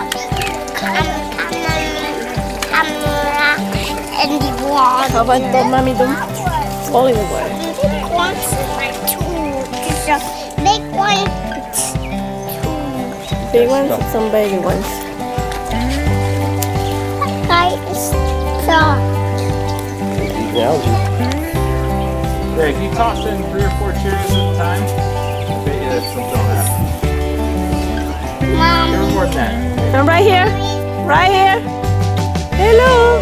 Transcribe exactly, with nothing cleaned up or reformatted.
camera and the water. How about the mommy do? Falling away. Big ones are two. Just a big one. Two. Big ones and some baby ones. Guys, stop. Yeah, if you toss in three or four cherries at a time, I bet you that something will happen. Mom. Never more than that. I'm right here. Right here. Hello.